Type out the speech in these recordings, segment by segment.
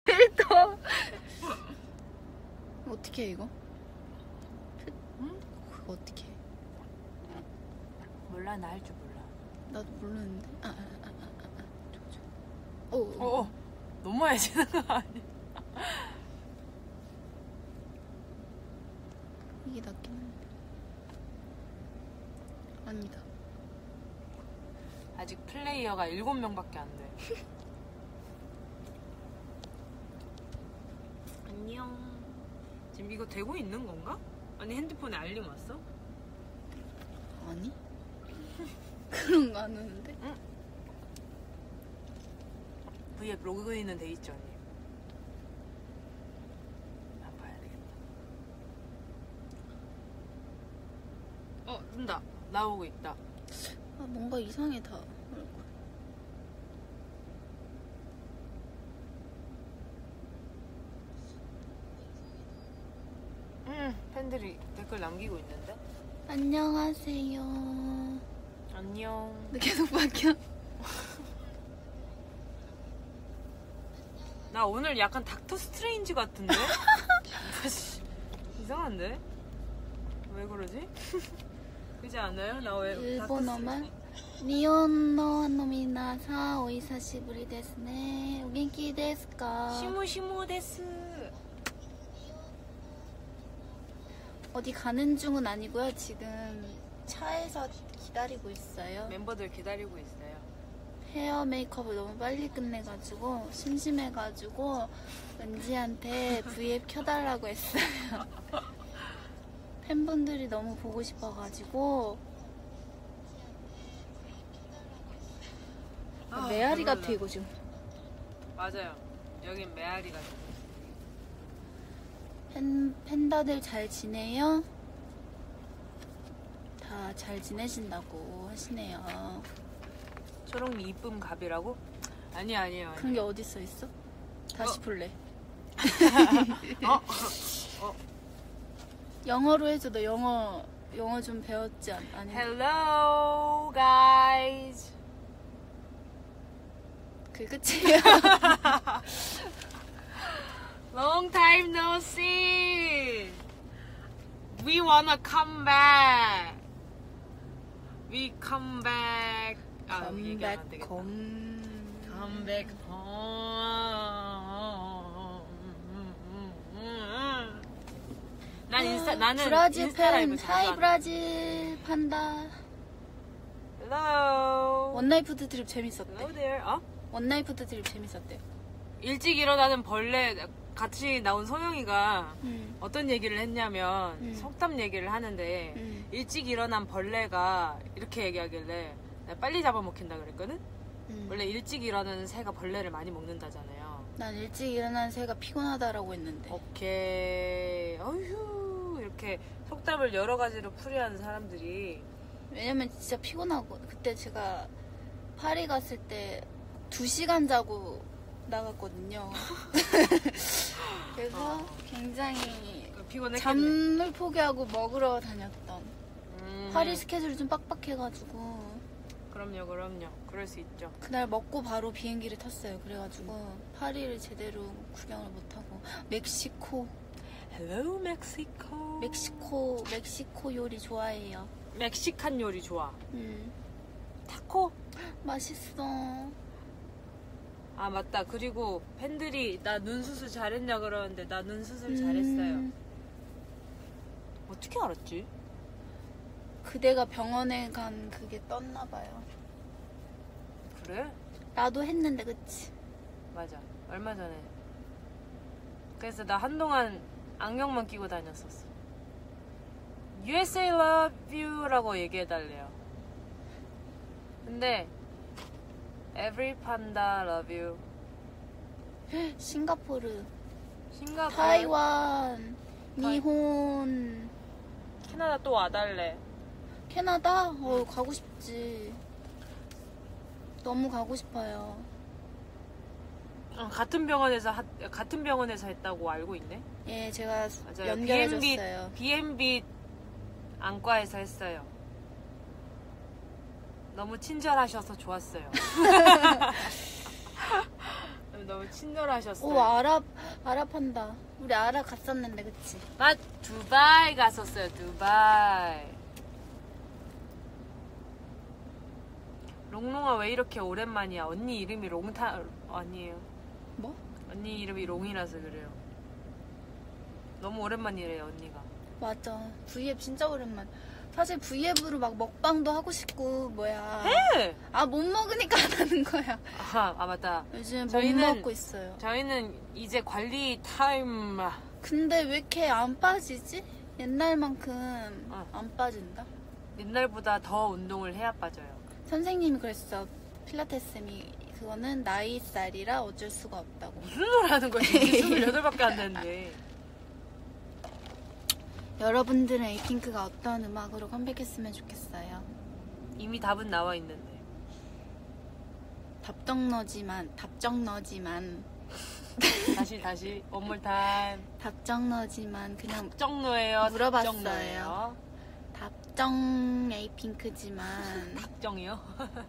필터. 어떻게 해 이거? 응? 그거 어떻게 해? 몰라, 나 할 줄 몰라. 나도 모르는데. 오. 넘어야지는 거 아니야? 이게 낫긴 한데. 아니다. 아직 플레이어가 7명밖에 안 돼. 안녕. 지금 이거 되고 있는 건가? 아니, 핸드폰에 알림 왔어? 아니? 그런 거 안 오는데? 응? V앱 로그인은 돼 있죠, 언니? 나 봐야 되겠다. 뜬다. 나오고 있다. 아, 뭔가 이상해 다. 팬들이 댓글 남기고 있는데? 안녕하세요. 안녕. 근데 계속 바뀌어. 나 오늘 약간 닥터 스트레인지 같은데? 이상한데? 왜 그러지? 그렇지 않아요? 나 왜 일본어만? 니혼노 노미나사 오이사시부리 데스네. 오겐키 데스까? 시무시무 데스. 어디 가는 중은 아니고요. 지금 차에서 기다리고 있어요. 멤버들 기다리고 있어요. 헤어 메이크업을 너무 빨리 끝내가지고 심심해가지고 은지한테 V앱 켜달라고 했어요. 팬분들이 너무 보고 싶어가지고. 메아리 같아 이거 지금. 맞아요. 여긴 메아리 같아. 팬다들 잘 지내요? 다 잘 지내신다고 하시네요. 초롱이 이쁨 갑이라고? 아니에요. 그런 게 어디 써 있어? 다시 볼래. 영어로 해줘. 너 영어 좀 배웠지 아니? Hello guys. 그게 끝이에요. Long time no see. We wanna come back. We come back. Come back home. Come back home. 나는 브라질 인스타 라이브 팬. 자주 하이 하는데. 브라질 판다. Hello. 원나이프드 트립 재밌었대. Hello there. 원나이프드 트립 재밌었대요. 일찍 일어나는 벌레 같이 나온 소영이가 음. 어떤 얘기를 했냐면 속담 얘기를 하는데 일찍 일어난 벌레가 이렇게 얘기하길래 나 빨리 잡아먹힌다 그랬거든? 원래 일찍 일어나는 새가 벌레를 많이 먹는다잖아요. 난 일찍 일어나는 새가 피곤하다라고 했는데. 오케이. 어휴 이렇게 속담을 여러 가지로 풀이하는 사람들이. 왜냐면 진짜 피곤하고. 그때 제가 파리 갔을 때 2시간 자고 나갔거든요. 그래서 굉장히 피곤했겠네. 잠을 포기하고 먹으러 다녔던. 파리 스케줄이 좀 빡빡해가지고 그럼요. 그럴 수 있죠. 그날 먹고 바로 비행기를 탔어요. 그래가지고 파리를 제대로 구경을 못하고. 멕시코 Hello Mexico. 멕시코 요리 좋아해요. 멕시칸 요리 좋아. 타코? 맛있어. 아 맞다. 그리고 팬들이 나 눈 수술 잘했냐 그러는데 나 눈 수술 잘했어요. 어떻게 알았지? 그대가 병원에 간 그게 떴나봐요. 그래? 나도 했는데 그치? 맞아. 얼마 전에. 그래서 나 한동안 안경만 끼고 다녔었어. USA love you 라고 얘기해달래요. 근데 Every panda love you. 싱가포르, 싱가포르, 타이완, 니혼, 캐나다 또 와달래. 캐나다? 가고 싶지. 너무 가고 싶어요. 같은 병원에서 했다고 알고 있네. 예, 제가 맞아요. 연결해줬어요. B&B 안과에서 했어요. 너무 친절하셔서 좋았어요. 너무 친절하셨어요. 오, 아랍한다. 우리 아랍 갔었는데, 그치? 두바이 갔었어요. 두바이. 롱롱아 왜 이렇게 오랜만이야? 언니 이름이 아니에요. 뭐? 언니 이름이 롱이라서 그래요. 너무 오랜만이래요, 언니가. 맞아. V앱 진짜 오랜만. 사실 V앱으로 막 먹방도 하고 싶고, 뭐야. 해! 못 먹으니까 안 하는 거야. 맞다. 요즘 못 저희는- 먹고 있어요. 저희는 이제 관리 타임. 근데 왜 이렇게 안 빠지지? 옛날만큼 안 빠진다? 옛날보다 더 운동을 해야 빠져요. 선생님이 그랬어. 필라테스님이 그거는 나이살이라 어쩔 수가 없다고. 무슨 소리 하는 거야? 이제 28밖에 안 됐는데. 여러분들은 에이핑크가 어떤 음악으로 컴백했으면 좋겠어요. 이미 답은 나와 있는데. 답정너지만 다시 원몰 타임. 답정너지만 그냥 답정너예요. 물어봤어요. 답정너예요. 답정 에이핑크지만 답정이요?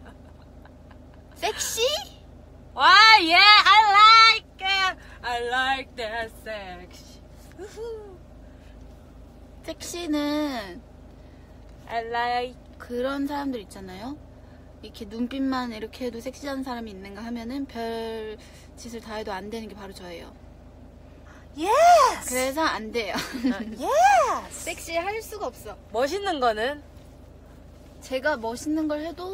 섹시? 와, yeah, I like it. I like that sex. 섹시는 I like. 그런 사람들 있잖아요. 이렇게 눈빛만 이렇게 해도 섹시한 사람이 있는가 하면은 별 짓을 다 해도 안 되는 게 바로 저예요. Yes. 그래서 안 돼요. Yes. 섹시 할 수가 없어. 멋있는 거는 제가 멋있는 걸 해도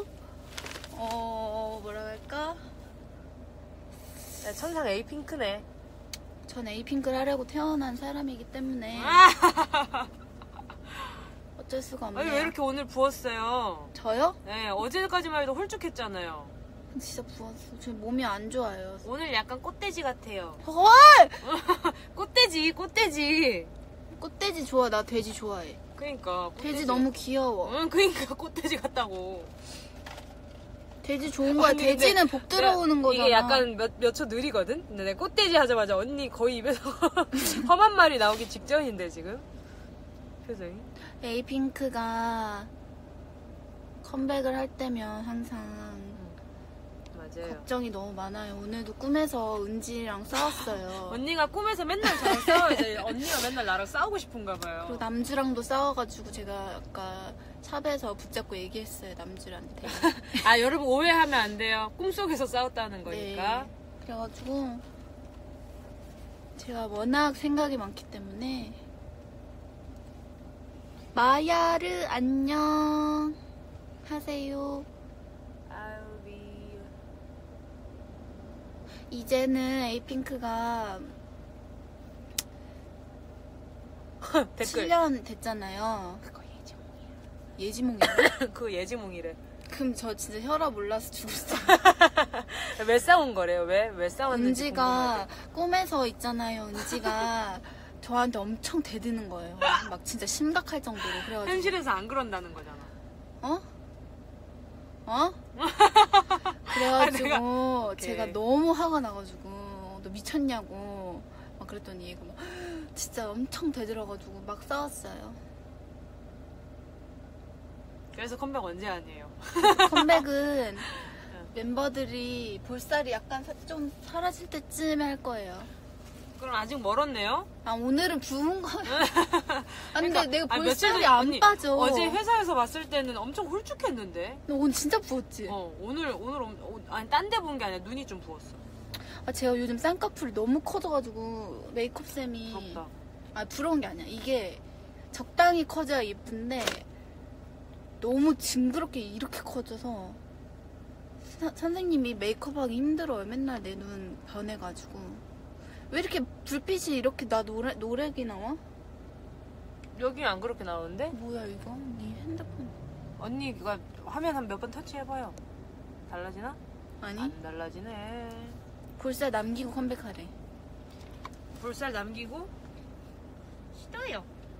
뭐라 할까? 야, 천상 에이핑크네. 전 에이핑크를 하려고 태어난 사람이기 때문에 어쩔 수가 없네요. 아니 왜 이렇게 오늘 부었어요? 저요? 네, 어제까지만 해도 홀쭉했잖아요. 진짜 부었어. 저 몸이 안 좋아요. 오늘 약간 꽃돼지 같아요. 헐! 꽃돼지. 꽃돼지 좋아. 나 돼지 좋아해. 그러니까 꽃돼지. 돼지 너무 귀여워. 응, 그러니까 꽃돼지 같다고. 돼지 좋은 거야. 아니, 돼지는 복 들어오는 거잖아. 이게 약간 몇 초 느리거든? 근데 내가 꽃돼지 하자마자 언니 거의 입에서 험한 말이 나오기 직전인데 지금 표정이. 에이핑크가 컴백을 할 때면 항상 맞아요. 걱정이 너무 많아요. 오늘도 꿈에서 은지랑 싸웠어요. 언니가 꿈에서 맨날 저랑 싸워요. 언니가 맨날 나랑 싸우고 싶은가 봐요. 그리고 남주랑도 싸워가지고 제가 아까 샵에서 붙잡고 얘기했어요. 남주한테. 여러분 오해하면 안 돼요. 꿈속에서 싸웠다는 거니까. 네. 그래가지고 제가 워낙 생각이 많기 때문에 마야르 안녕 하세요. 이제는 에이핑크가 댓글. 7년 됐잖아요. 그거 예지몽이야. 예지몽이야? 그거 예지몽이래. 그럼 저 진짜 혈압 올라서 죽었어요. 왜 싸운 거래요? 왜 싸웠는지 은지가 꿈에서 있잖아요. 은지가 저한테 엄청 대드는 거예요. 막 진짜 심각할 정도로. 그래가지고 현실에서 안 그런다는 거잖아. 그래가지고 제가 오케이. 너무 화가 나가지고 너 미쳤냐고 막 그랬더니 얘가 막 진짜 엄청 대들어가지고 막 싸웠어요. 그래서 컴백 언제 아니에요? 컴백은 멤버들이 볼살이 약간 좀 사라질 때쯤에 할 거예요. 그럼 아직 멀었네요? 오늘은 부은 거예요. 근데 그러니까, 내가 며칠 볼살이 전에 안 언니, 빠져. 어제 회사에서 봤을 때는 엄청 홀쭉했는데. 너 오늘 진짜 부었지? 오늘 아니 딴 데 본 게 아니라 눈이 좀 부었어. 제가 요즘 쌍꺼풀이 너무 커져가지고 메이크업쌤이 부럽다. 부러운 게 아니야. 이게 적당히 커져야 예쁜데 너무 징그럽게 이렇게 커져서 선생님이 메이크업하기 힘들어요. 맨날 내 눈 변해가지고. 왜 이렇게 불빛이 이렇게 나 노래기 나와? 여기 안 그렇게 나오는데? 뭐야 이거? 네 핸드폰 언니가 화면 한 몇 번 터치해봐요. 달라지나? 아니? 안 달라지네. 볼살 남기고 컴백하래. 볼살 남기고? 싫어요.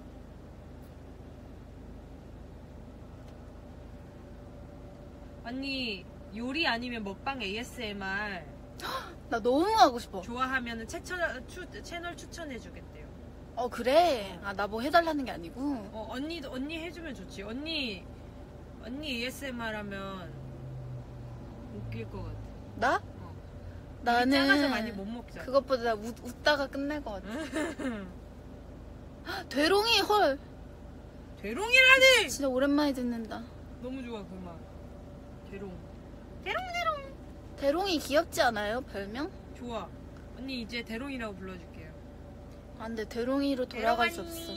언니 요리 아니면 먹방 ASMR 나 너무 하고 싶어. 좋아하면 채널 추천해주겠대요. 그래? 나 뭐 해달라는 게 아니고. 언니 해주면 좋지. 언니 ASMR 하면 웃길 것 같아. 나? 나는 작아서 많이 못 먹잖아. 그것보다 웃다가 끝낼 것 같아. 대롱이 헐. 대롱이라니! 진짜 오랜만에 듣는다. 너무 좋아 그 말. 대롱. 대롱이 귀엽지 않아요? 별명? 좋아. 언니 이제 대롱이라고 불러줄게요. 안 돼. 대롱이로 돌아갈 수 없어.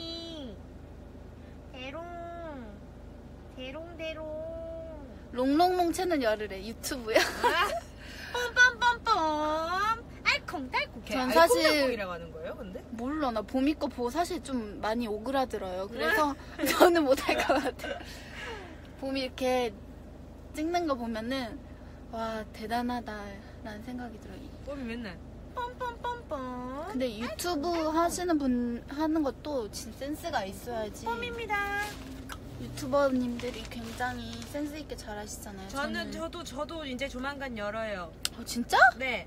대롱. 롱롱롱 채널 열으래. 유튜브야. 빰빰빰빰. 알콩달콩. 전 사실- 알콩달콩이라고 하는 거예요, 근데? 몰라. 나 봄이 거 보고 사실 좀 많이 오그라들어요. 그래서 저는 못할 것 같아. 봄이 이렇게 찍는 거 보면은 와 대단하다라는 생각이 들어요. 봄이 맨날 빰빰빰빰. 근데 유튜브 하시는 분 하는 것도 진짜 센스가 있어야지. 봄입니다. 유튜버님들이 굉장히 센스 있게 잘하시잖아요. 저도 이제 조만간 열어요. 진짜? 네.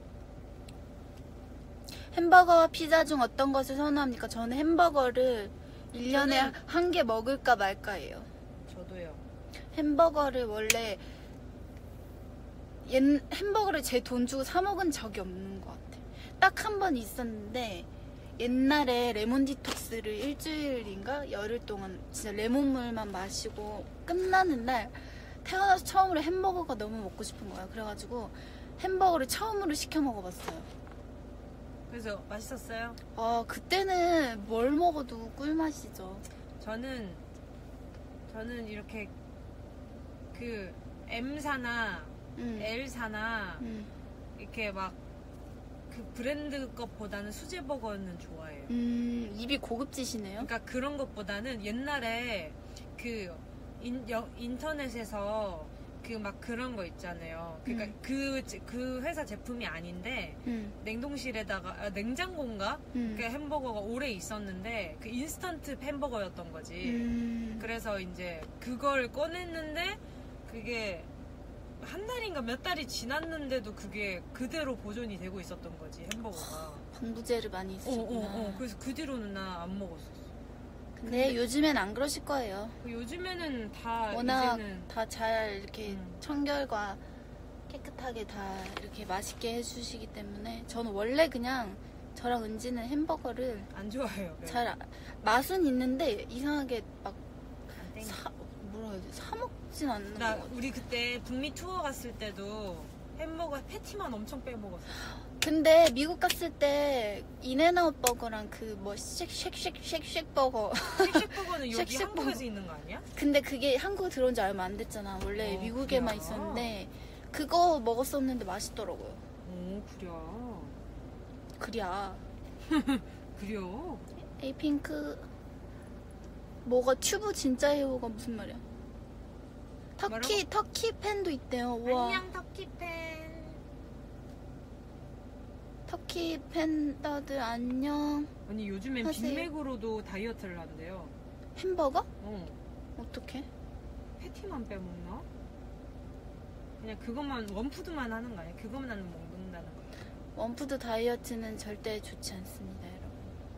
햄버거와 피자 중 어떤 것을 선호합니까? 저는 햄버거를 1년에 한 개 먹을까 말까예요. 저도요. 햄버거를 원래 햄버거를 제 돈 주고 사 먹은 적이 없는 것 같아. 딱 한 번 있었는데 옛날에 레몬 디톡스를 일주일인가 열흘 동안 진짜 레몬물만 마시고 끝나는 날 태어나서 처음으로 햄버거가 너무 먹고 싶은 거야. 그래가지고 햄버거를 처음으로 시켜 먹어봤어요. 그래서 맛있었어요? 그때는 뭘 먹어도 꿀맛이죠. 저는 이렇게 그 M사나 L사나 이렇게 막 그 브랜드 것보다는 수제버거는 좋아해요. 입이 고급지시네요. 그러니까 그런 것보다는 옛날에 그 인터넷에서 그 막 그런 거 있잖아요. 그러니까 그 회사 제품이 아닌데 냉동실에다가 냉장고인가? 그 햄버거가 오래 있었는데 그 인스턴트 햄버거였던 거지. 그래서 이제 그걸 꺼냈는데 그게 한 달인가 몇 달이 지났는데도 그게 그대로 보존이 되고 있었던 거지, 햄버거가. 방부제를 많이 있으시구나. 그래서 그 뒤로는 나 안 먹었었어. 근데 요즘엔 안 그러실 거예요. 요즘에는 다 워낙 이제는 다 잘 이렇게 청결과 깨끗하게 다 이렇게 맛있게 해주시기 때문에 저는 원래 그냥 저랑 은지는 햄버거를 안 좋아해요. 맛은 있는데 이상하게 막 안 땡겨. 뭐라 해야 돼? 사 먹진 않는 것 같아요. 우리 그때 북미 투어 갔을 때도 햄버거 패티만 엄청 빼먹었어. 근데 미국 갔을 때 인앤아웃 버거랑 그 뭐 쉑쉑쉑쉑쉑 버거 쉑쉑버거는 여기 쉑쉑 버거. 한국에서 있는 거 아니야? 근데 그게 한국에 들어온 지 얼마 안 됐잖아. 원래 미국에만 그래요? 있었는데 그거 먹었었는데 맛있더라고요. 오, 그래야 그래요? 에이핑크 뭐가 튜브 진짜 해요가 무슨 말이야? 터키 팬도 있대요. 우와. 안녕 터키팬. 터키 팬더들 안녕. 아니 요즘엔 하세요. 빅맥으로도 다이어트를 한대요. 햄버거? 어떻게? 패티만 빼먹나? 그냥 그것만 원푸드만 하는 거 아니야? 그것만 먹는다는 거. 원푸드 다이어트는 절대 좋지 않습니다, 여러분.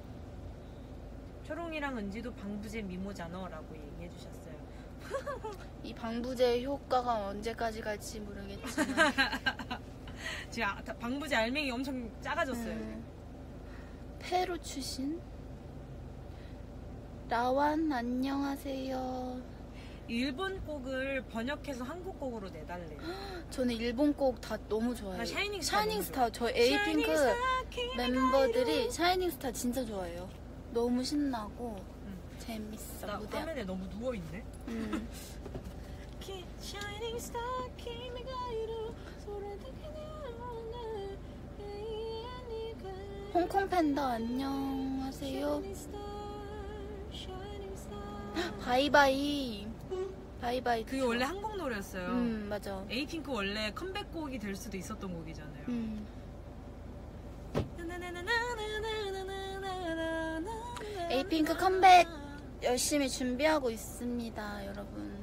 초롱이랑 은지도 방부제 미모잖아라고 얘기해 주셨어요. 이 방부제 효과가 언제까지 갈지 모르겠지만 지금 방부제 알맹이 엄청 작아졌어요. 페루 출신 라완 안녕하세요. 일본 곡을 번역해서 한국 곡으로 내달래요. 저는 일본 곡 다 너무 좋아해요. 나 샤이닝스타 너무 샤이닝스타 저 에이핑크 멤버들이 샤이닝스타 진짜 좋아해요. 너무 신나고 재밌어. 나 무대. 화면에 너무 누워있네. 홍콩 팬더 안녕하세요. 바이바이. 바이바이. 그게 원래 한국 노래였어요. 맞아. 에이핑크 원래 컴백곡이 될 수도 있었던 곡이잖아요. 에이핑크 컴백 열심히 준비하고 있습니다, 여러분.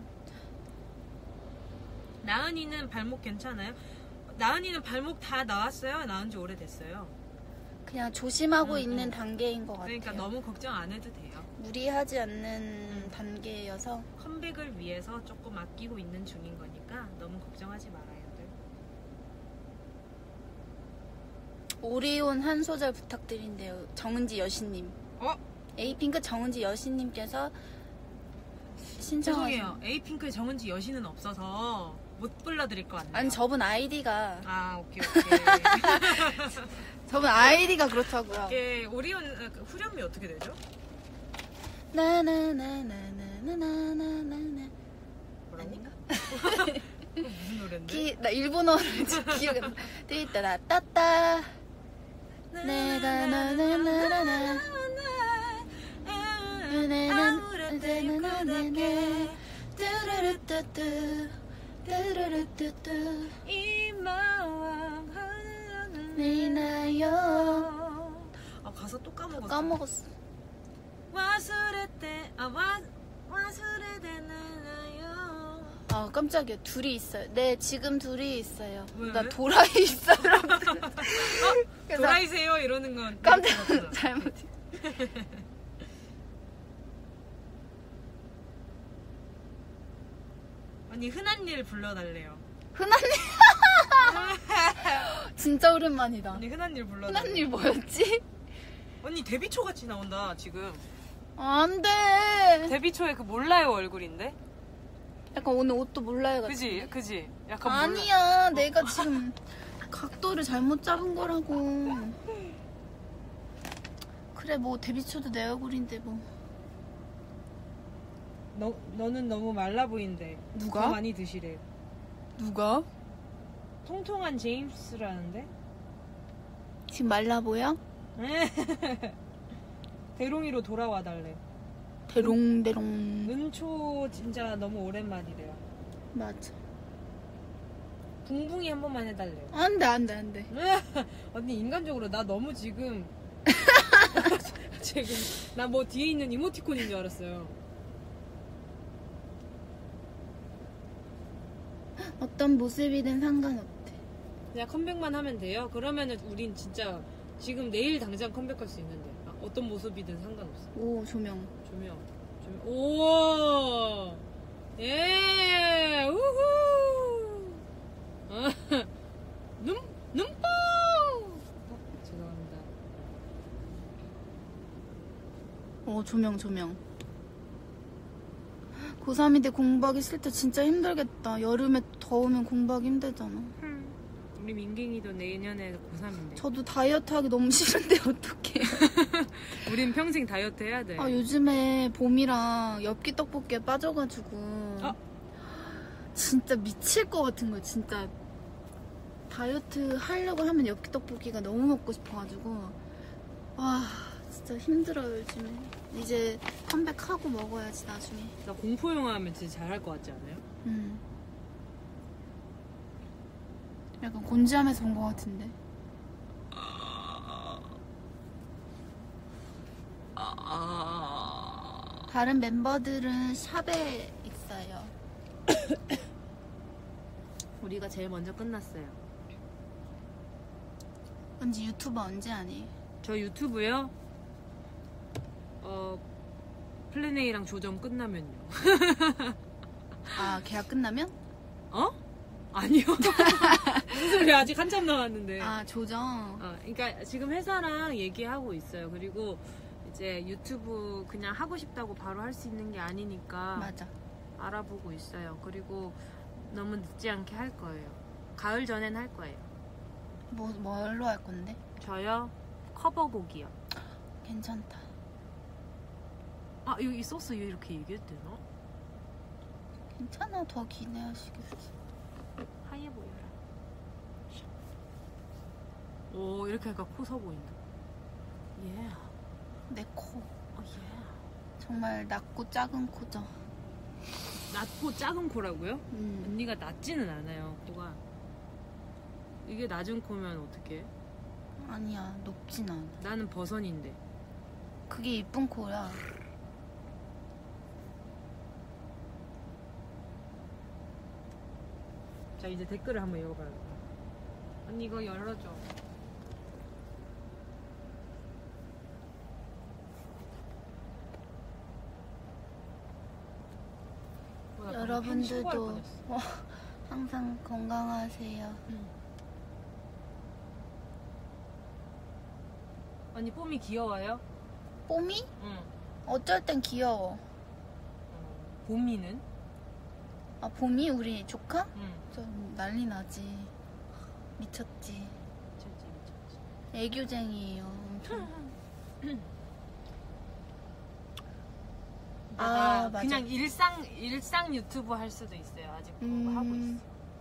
나은이는 발목 괜찮아요? 나은이는 발목 다 나왔어요? 나은 지 오래됐어요. 그냥 조심하고 있는 단계인 것 같아요. 그러니까 너무 걱정 안 해도 돼요. 무리하지 않는 단계여서. 컴백을 위해서 조금 아끼고 있는 중인 거니까 너무 걱정하지 말아요. 오리온 한 소절 부탁드린대요. 정은지 여신님. 에이핑크 정은지 여신님께서 신청하신. 죄송해요. 에이핑크의 정은지 여신은 없어서 못 불러드릴 것 같네요. 아니 저분 아이디가. 아 오케이. 저분 아이디가 그렇다고요. 이게 오리온 후렴이 어떻게 되죠? 나나나나나나나나나. 아닌가? 무슨 노래인데? 나 일본어를 기억이 안 나. 띠따라따따. 내가 너를 나라나. 뚜루루뚜뚜 뚜루루뚜뚜 이 마음 니나요. 아 가사 또 까먹었어. 까먹었어. 와수레때 와수레때 나요. 아 깜짝이야. 둘이 있어요. 네 지금 둘이 있어요. 왜? 나 도라이 있어요. 도라이세요 이러는 건 깜짝 잘못. 언니 흔한 일 불러달래요. 흔한 일. 진짜 오랜만이다. 언니 흔한 일 불러달래요. 흔한 일 뭐였지? 언니 데뷔초 같이 나온다 지금. 안 돼. 데뷔초에 그 몰라요 얼굴인데? 약간 오늘 옷도 몰라요 같은데. 그지? 약간 아니야. 내가 지금 각도를 잘못 잡은 거라고. 그래 뭐 데뷔초도 내 얼굴인데 뭐. 너는 너무 말라 보인대. 누가? 더 많이 드시래. 누가? 통통한 제임스라는데? 지금 말라 보여? 대롱이로 돌아와 달래. 대롱대롱. 은초 진짜 너무 오랜만이래요. 맞아. 붕붕이 한 번만 해달래요. 안돼. 언니 인간적으로 나 너무 지금 나 뭐 뒤에 있는 이모티콘인 줄 알았어요. 어떤 모습이든 상관없대. 그냥 컴백만 하면 돼요? 그러면은 우린 진짜 지금 내일 당장 컴백할 수 있는데 어떤 모습이든 상관없어. 오 조명. 오, 예, 우후. 눈뽕. 죄송합니다. 오 조명. 고3인데 공부하기 싫을 때 진짜 힘들겠다. 여름에 더우면 공부하기 힘들잖아. 우리 민갱이도 내년에 고3인데. 저도 다이어트 하기 너무 싫은데 어떡해. 우린 평생 다이어트 해야 돼. 아 요즘에 봄이랑 엽기 떡볶이에 빠져가지고 진짜 미칠 것 같은 거야. 진짜 다이어트 하려고 하면 엽기 떡볶이가 너무 먹고 싶어가지고 와 진짜 힘들어요 요즘에. 이제 컴백하고 먹어야지 나중에. 나 공포 영화 하면 진짜 잘할 것 같지 않아요? 약간 곤지암에서 본 것 같은데. 다른 멤버들은 샵에 있어요. 우리가 제일 먼저 끝났어요. 언제 유튜버 언제 하니? 저 유튜브요? 플랜 A랑 조정 끝나면요. 아 계약 끝나면? 아니요. 무슨 소리야? 아직 한참 남았는데. 아 조정. 그러니까 지금 회사랑 얘기하고 있어요. 그리고 이제 유튜브 그냥 하고 싶다고 바로 할 수 있는 게 아니니까 맞아. 알아보고 있어요. 그리고 너무 늦지 않게 할 거예요. 가을 전엔 할 거예요. 뭘로 할 건데? 저요? 커버곡이요. 괜찮다. 이 소스 이렇게 얘기해도 되나? 괜찮아. 더 기대하시겠어. 하얘 보여라. 오 이렇게 하니까 코 서 보인다. 예. 내 코. 예. 정말 낮고 작은 코죠. 낮고 작은 코라고요? 언니가 낮지는 않아요 코가. 이게 낮은 코면 어떡해? 아니야 높진 않아. 나는 버선인데. 그게 이쁜 코야. 자 이제 댓글을 한번 읽어봐야겠다. 언니 이거 열어줘. 여러분들도 항상 건강하세요. 언니 뽀미 귀여워요? 뽀미? 응. 어쩔 땐 귀여워. 봄이는? 아, 봄이 우리 조카? 응. 좀 난리 나지. 미쳤지. 미쳤지. 애교쟁이에요. 엄청. 나 맞아. 그냥 일상 유튜브 할 수도 있어요. 아직 그거 하고 있어.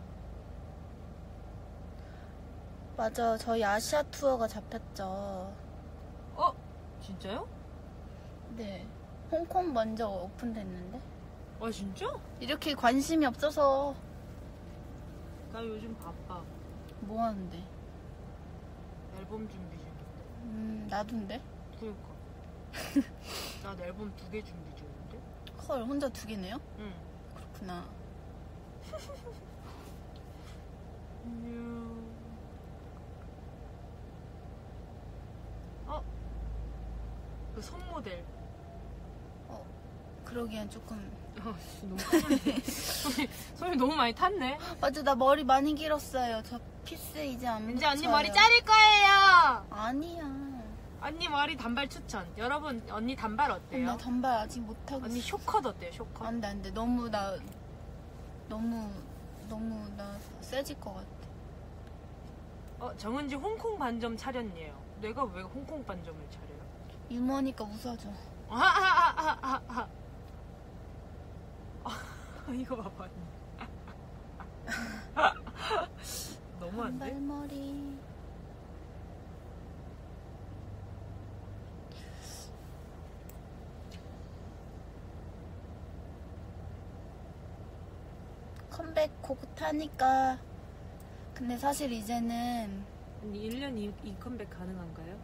맞아. 저희 아시아 투어가 잡혔죠. 진짜요? 네. 홍콩 먼저 오픈됐는데. 아 진짜? 이렇게 관심이 없어서. 나 요즘 바빠. 뭐 하는데? 앨범 준비 중인데. 나도인데? 그러니까. 나 앨범 2개 준비 중인데. 헐, 혼자 2개네요? 응. 그렇구나. 그 손모델. 그러기엔 조금. 너무 탔는데. 손이 너무 많이 탔네. 맞아, 나 머리 많이 길었어요. 저 피스 이제 안 이제 언니 붙여요. 머리 자를 거예요. 아니야. 언니 머리 단발 추천. 여러분 언니 단발 어때요? 나 단발 아직 못하고 언니 있어. 쇼컷 어때요? 쇼컷? 안돼. 너무 나 세질 것 같아. 정은지 홍콩 반점 차렸네요. 내가 왜 홍콩 반점을 차려요? 유머니까 웃어줘. 이거 봐봐. 너무한데? 단발머리. 컴백 곡 타니까. 근데 사실 이제는 언니 1년 2 컴백 가능한가요?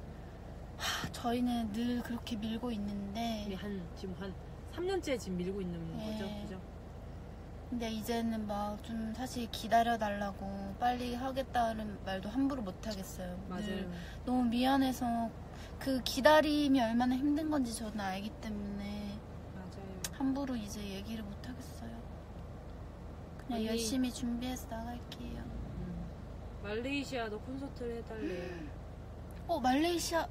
저희는 늘 그렇게 밀고 있는데. 지금 한 3년째 지금 밀고 있는 거죠? 네. 그죠? 근데 이제는 막 좀 사실 기다려달라고 빨리 하겠다는 말도 함부로 못 하겠어요. 맞아요. 너무 미안해서 그 기다림이 얼마나 힘든 건지 저는 알기 때문에 맞아요. 함부로 이제 얘기를 못 하겠어요. 그냥 언니. 열심히 준비해서 나갈게요. 말레이시아도 콘서트를 해달래요. 말레이시아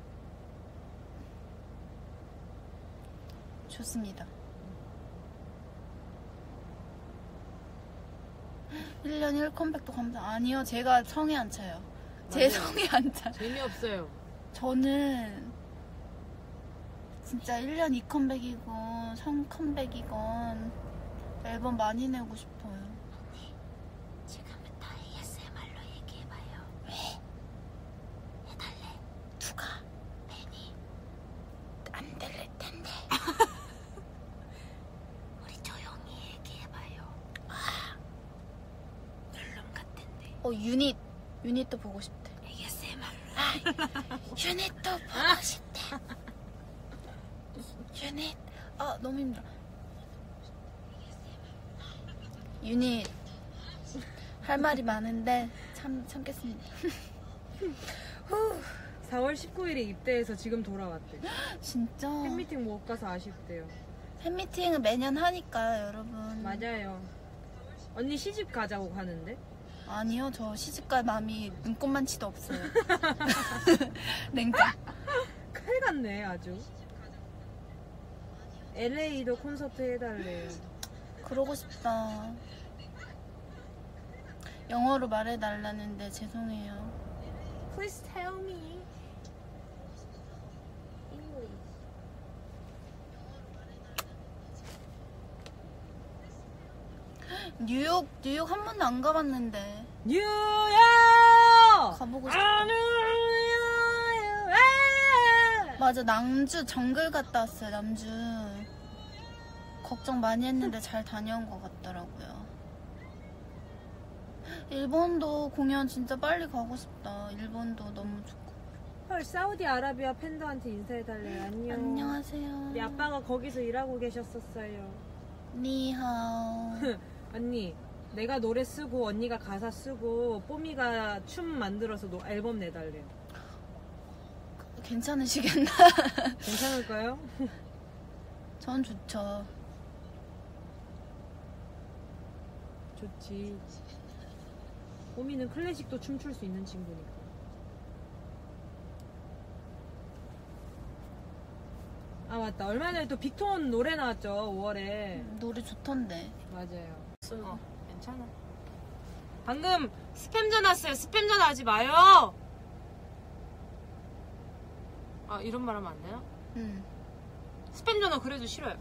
좋습니다. 1년 1컴백도 아니요, 제가 성에 안 차요. 제 맞아요. 성에 안 차. 재미없어요. 저는 진짜 1년 2컴백이건 3컴백이건 앨범 많이 내고 싶어요. 지금부터 ASMR로 얘기해봐요. 왜? 해달래. 누가? 팬이. 안 들릴 텐데. 우리 조용히 얘기해봐요. 별론 같은데. 유닛도 보고 싶대. ASMR로. 유닛도 보고 싶대. 유닛. 너무 힘들어. 유닛. 할 말이 많은데 참겠습니다. 4월 19일에 입대해서 지금 돌아왔대. 진짜. 팬미팅 못 가서 아쉽대요. 팬미팅은 매년 하니까요, 여러분. 맞아요. 언니 시집 가자고 하는데? 아니요, 저 시집갈 마음이 눈꼽만치도 없어요. 냉정. 칼 같네 아주. LA도 콘서트 해달래요. 그러고 싶다. 영어로 말해달라는데 죄송해요. Please tell me. 뉴욕 한 번도 안 가봤는데. 뉴욕! 가보고 싶다. 맞아, 남주 정글 갔다 왔어요. 남주 걱정 많이 했는데 잘 다녀온 것 같더라고요. 일본도 공연 진짜 빨리 가고 싶다. 일본도 너무 좋고. 헐, 사우디아라비아 팬들한테 인사해달래요. 안녕. 안녕하세요. 우리 아빠가 거기서 일하고 계셨었어요. 니하오. 언니, 내가 노래 쓰고 언니가 가사 쓰고 뽀미가 춤 만들어서 앨범 내달래요. 괜찮으시겠나? 괜찮을까요? 전 좋죠. 좋지. 뽀미는 클래식도 춤출 수 있는 친구니까. 아 맞다. 얼마 전에 또 빅톤 노래 나왔죠. 5월에. 노래 좋던데. 맞아요. 괜찮아. 방금 스팸 전화 왔어요. 스팸 전화 하지 마요. 아 이런 말 하면 안 되나? 스팸 전화 그래도 싫어요.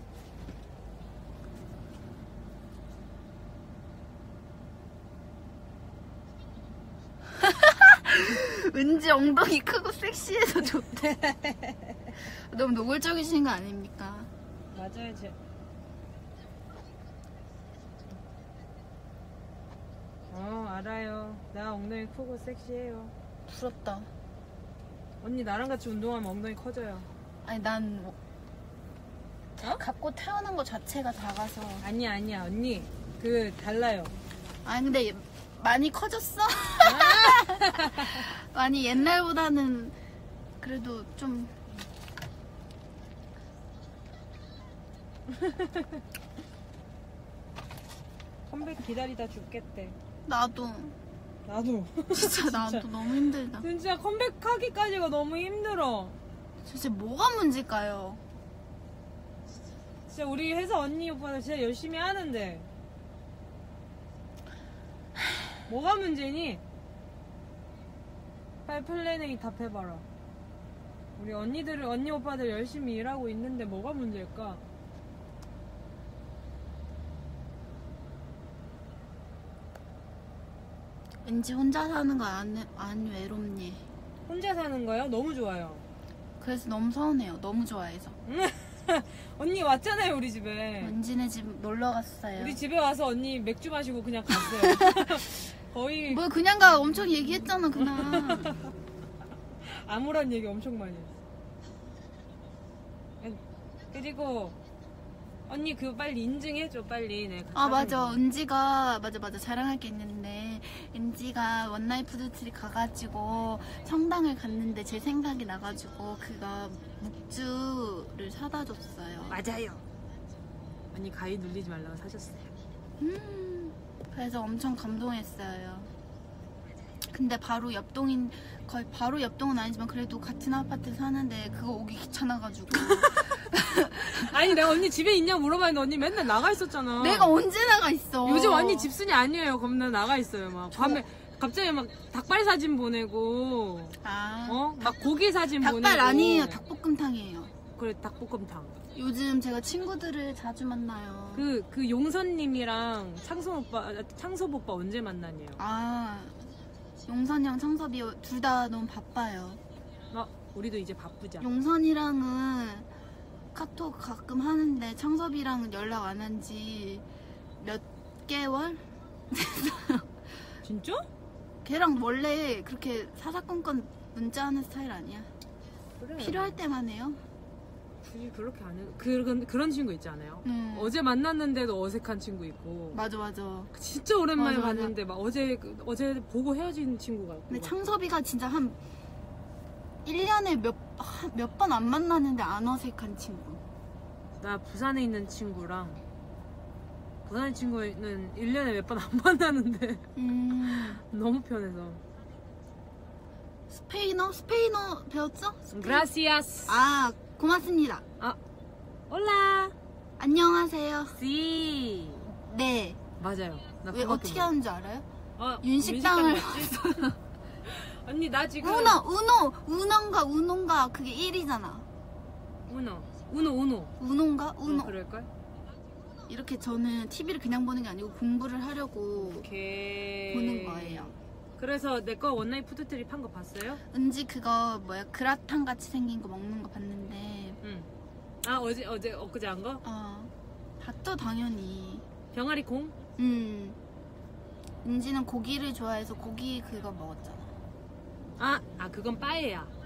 은지 엉덩이 크고 섹시해서 좋대. 너무 노골적이신 거 아닙니까? 맞아요, 알아요. 나 엉덩이 크고 섹시해요. 부럽다. 언니 나랑 같이 운동하면 엉덩이 커져요. 아니 난 뭐, 갖고 태어난 거 자체가 작아서. 아니야 언니 그 달라요. 아니 근데 많이 커졌어. 많이 옛날보다는 그래도 좀. 컴백 기다리다 죽겠대. 나도 진짜 나도 너무 힘들다. 진짜 컴백하기까지가 너무 힘들어. 도대체 뭐가 문제일까요? 진짜 우리 회사 언니 오빠들 진짜 열심히 하는데 뭐가 문제니? 빨리 플래닝 답해봐라. 우리 언니 오빠들 열심히 일하고 있는데 뭐가 문제일까? 왠지 혼자 사는 거 안 외롭니? 혼자 사는 거요? 너무 좋아요. 그래서 너무 서운해요. 너무 좋아해서. 언니 왔잖아요 우리 집에. 은지네 집 놀러 갔어요. 우리 집에 와서 언니 맥주 마시고 그냥 갔어요. 거의 뭐 그냥 가 엄청 얘기했잖아 그날. 아무런 얘기 엄청 많이 했어. 그리고 언니 그거 빨리 인증해줘 빨리. 네, 아 맞아. 은지가 맞아 자랑할 게 있는데 은지가 원나잇 푸드트리 가가지고 성당을 갔는데 제 생각이 나가지고 그가 묵주를 사다 줬어요. 맞아요. 언니 가위 눌리지 말라고 사셨어요. 그래서 엄청 감동했어요. 근데 바로 옆동인 거의 바로 옆동은 아니지만 그래도 같은 아파트 사는데 그거 오기 귀찮아가지고. 아니 내가 언니 집에 있냐 물어봤는데 언니 맨날 나가 있었잖아. 내가 언제 나가 있어? 요즘 언니 집순이 아니에요. 겁나 나가 있어요. 막 밤에 갑자기 막 닭발 사진 보내고 막 고기 사진 보내고. 닭발 아니에요. 닭볶음탕이에요. 그래 닭볶음탕. 요즘 제가 친구들을 자주 만나요. 그 용선님이랑 창섭 오빠 언제 만나니요? 아 용선이랑 창섭이 둘 다 너무 바빠요. 우리도 이제 바쁘자. 용선이랑은 카톡 가끔 하는데 창섭이랑은 연락 안 한 지 몇 개월? 진짜? 걔랑 원래 그렇게 사사건건 문자하는 스타일 아니야. 그래. 필요할 때만 해요. 굳이 그렇게 안 해도 그런 친구 있지 않아요? 어제 만났는데도 어색한 친구 있고. 맞아. 진짜 오랜만에 맞아. 봤는데 막 어제 보고 헤어진 친구가 있고. 근데 창섭이가 진짜 한 1년에 몇 번 안 만나는데 안 어색한 친구. 나 부산에 있는 친구랑 부산에 친구는 1년에 몇 번 안 만나는데 너무 편해서. 스페인어 배웠어? Gracias. 아 고맙습니다. 올라. 안녕하세요. Si. 네. 맞아요. 나 왜 어떻게 하는 줄 알아요? 윤식당을 윤식당 언니 나 지금 우노인가 그게 1이잖아. 우노인가? 그럴걸? 이렇게 저는 TV를 그냥 보는 게 아니고 공부를 하려고 보는 거예요. 그래서 내 거 원나잇 푸드트리 판 거 봤어요? 은지 그거 그라탕 같이 생긴 거 먹는 거 봤는데. 엊그제 한 거? 봤죠 당연히. 병아리 콩? 은지는 고기를 좋아해서 고기 그거 먹었잖아. 그건 빠에야.